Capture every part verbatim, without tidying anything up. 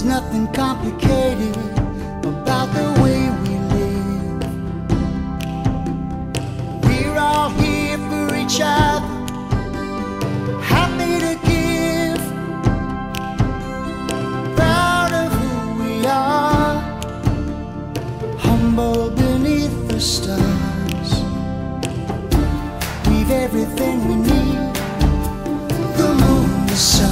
nothing complicated about the way we live. We're all here for each other, happy to give, proud of who we are, humble beneath the stars. We've everything we need, the moon, the sun.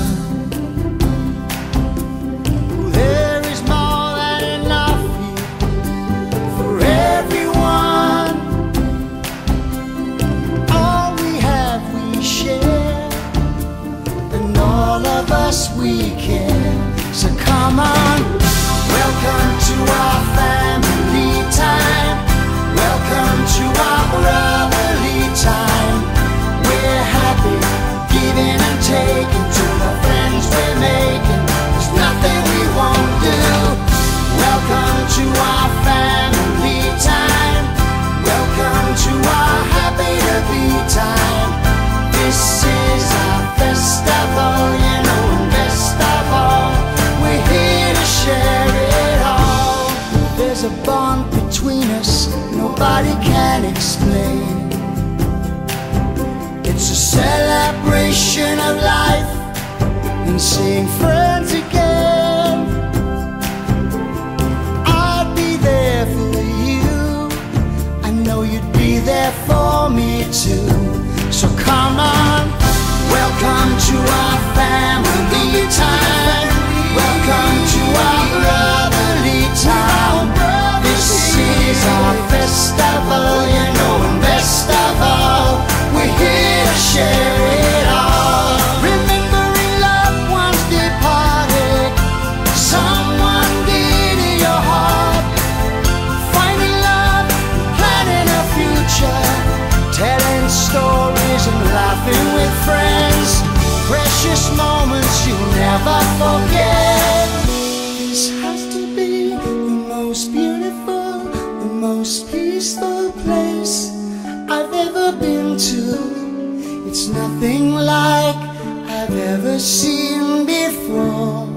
We can, so come on. Welcome to our family time. Welcome to our brotherly time. We're happy, giving and taking to the friends we're making. There's nothing we won't do. Welcome to our family time. Welcome to our happy to be time. This is our festival, you know. There's a bond between us nobody can explain. It's a celebration of life and seeing friends again. I'd be there for you, I know you'd be there for me too. So come on, welcome to our family time. Welcome to our brotherly time. This is our festival, you know, and best of all, we're here to share it all. Remembering loved ones departed, someone dear to your heart. Finding love, planning a future, telling stories and laughing with friends. Precious moments you'll never forget. This has to be the most beautiful, the most peaceful place I've ever been to. It's nothing like I've ever seen before.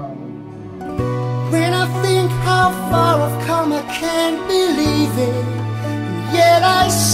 When I think how far I've come, I can't believe it, and yet I